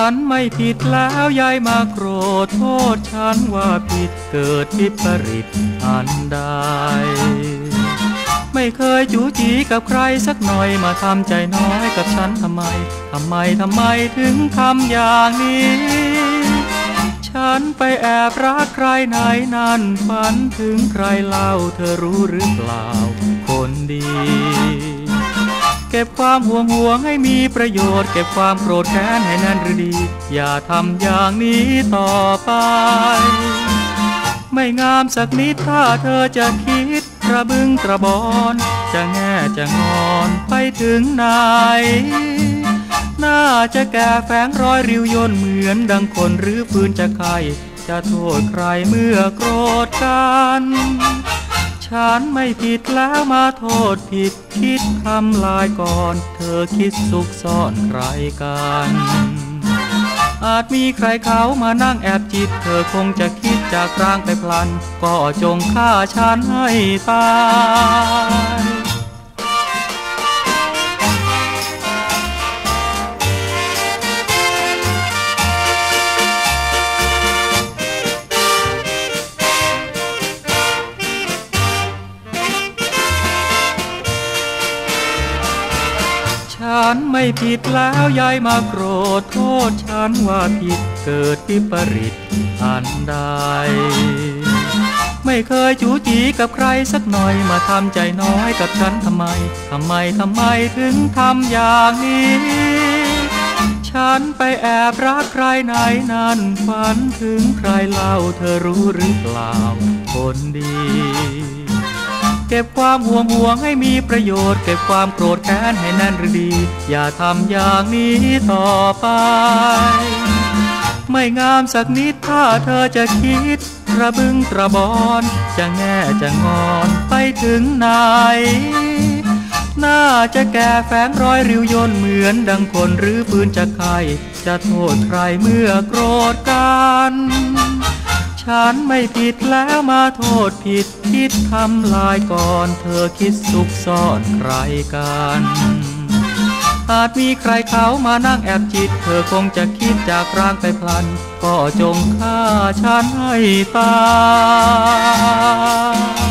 นไม่ผิดแล้วยายมาโกรธโทษฉันว่าผิดเกิดวิปริตอันใดไม่เคยจู๋จีกับใครสักหน่อยมาทำใจน้อยกับฉันทำไมถึงทำอย่างนี้ฉันไปแอบรักใครไหนนั่นฝันถึงใครเล่าเธอรู้หรือเปล่าคนดีเก็บความห่วงให้มีประโยชน์เก็บความโกรธแค้นให้แน่นหรือดีอย่าทำอย่างนี้ต่อไปไม่งามสักนิดถ้าเธอจะคิดกระบึงกระบอนจะแง่จะงอนไปถึงไหนน่าจะแก่แฝงรอยริ้วย่นเหมือนดังคนหรือฟืนจะไขจะโทษใครเมื่อโกรธกันฉันไม่ผิดแล้วมาโทษผิดคิดทำลายก่อนเธอคิดซุกซ่อนใครกันอาจมีใครเขามานั่งแอบจิตเธอคงจะคิดจากร่างไปพลันก็จงฆ่าฉันให้ตายฉันไม่ผิดแล้วยายมาโกรธโทษฉันว่าผิดเกิดวิปริตอันใดไม่เคยจู๋จีกับใครสักหน่อยมาทำใจน้อยกับฉันทำไมถึงทำอย่างนี้ฉันไปแอบรักใครไหนนั่นฝันถึงใครเล่าเธอรู้หรือเปล่าคนดีเก็บความห่วงให้มีประโยชน์เก็บความโกรธแค้นให้แน่นหรือดีอย่าทำอย่างนี้ต่อไปไม่งามสักนิดถ้าเธอจะคิดกระบึงกระบอนจะแง่จะงอนไปถึงไหนน่าจะแก่แฝงรอยริ้วย่นเหมือนดังคนหรือปืนจะไขจะโทษใครเมื่อโกรธกันฉันไม่ผิดแล้วมาโทษผิดคิดทำลายก่อนเธอคิดซุกซ่อนใครกันอาจมีใครเขามานั่งแอบจิตเธอคงจะคิดจากร่างไปพลันก็จงฆ่าฉันให้ตาย